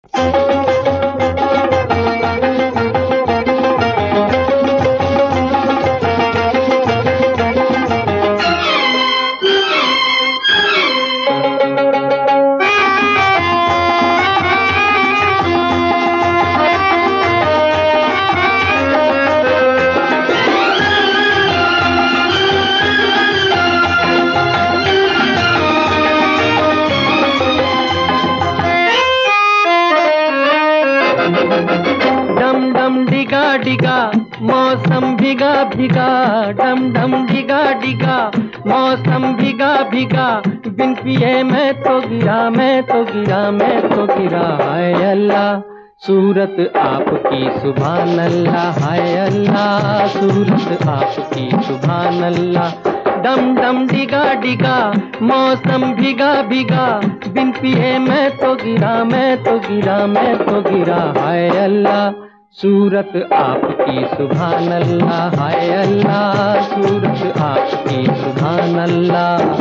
डिगा डिगा मौसम भीगा भीगा, डम डम डिगा डिगा मौसम भीगा भीगा, बिन पिए मैं तो गिरा, मैं तो गिरा, मैं तो गिरा। हाय अल्लाह सूरत आपकी सुभान अल्लाह, हाय अल्लाह सूरत आपकी सुभान अल्लाह। डम डम डिगा डिगा मौसम भीगा भीगा, बिन पिए मैं तो गिरा, मैं तो गिरा, मैं तो गिरा। हाय अल्लाह सूरत आपकी सुभान अल्लाह, हाय अल्लाह सूरत आपकी सुभान अल्लाह।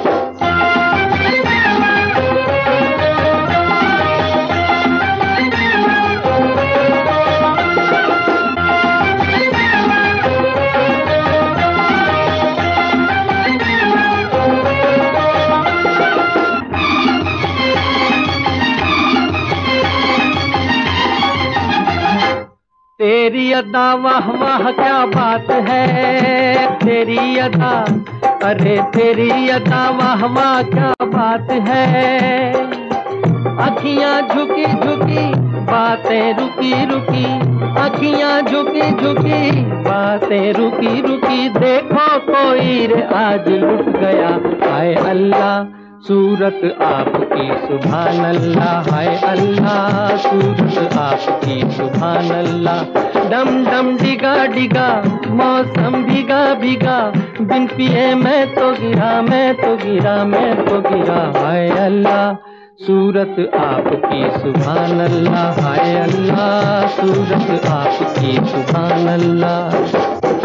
तेरी अदा वाह वाह क्या बात है, तेरी अदा, अरे तेरी अदा वाह वाह क्या बात है। अखियां झुकी झुकी बातें रुकी रुकी, अखियां झुकी झुकी बातें रुकी रुकी, देखो कोई रे आज लुट गया। हाय अल्लाह सूरत आपकी सुभान अल्लाह, हाय अल्लाह सूरत आपकी सुभान अल्लाह। डम डम डिगा डिगा मौसम भीगा भीगा, बिन पिए मैं तो गिरा, मैं तो गिरा, मैं तो गिरा। हाय अल्लाह सूरत आपकी सुभान अल्लाह, हाय अल्लाह सूरत आपकी सुभान अल्लाह।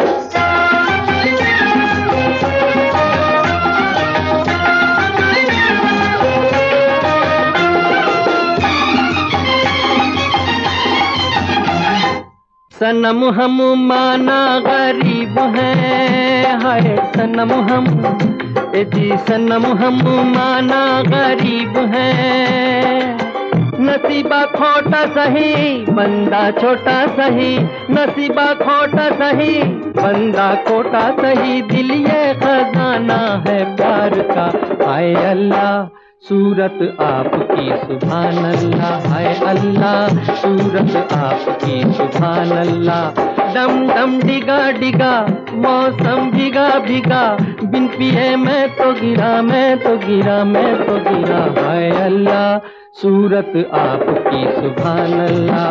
सनम हम माना गरीब हैं, हाय सनम हम, जी सनम हम माना गरीब हैं। नसीबा खोटा सही बंदा छोटा सही, नसीबा खोटा सही बंदा खोटा सही, दिल ये खजाना है प्यार का। हाय अल्लाह सूरत आपकी सुभान अल्लाह, हाय अल्लाह सूरत आपकी सुभान अल्लाह। डम डम डिगा डिगा मौसम भीगा भीगा, बिन पिए मैं तो गिरा, मैं तो गिरा, मैं तो गिरा। हाय अल्लाह सूरत आपकी सुभान अल्लाह।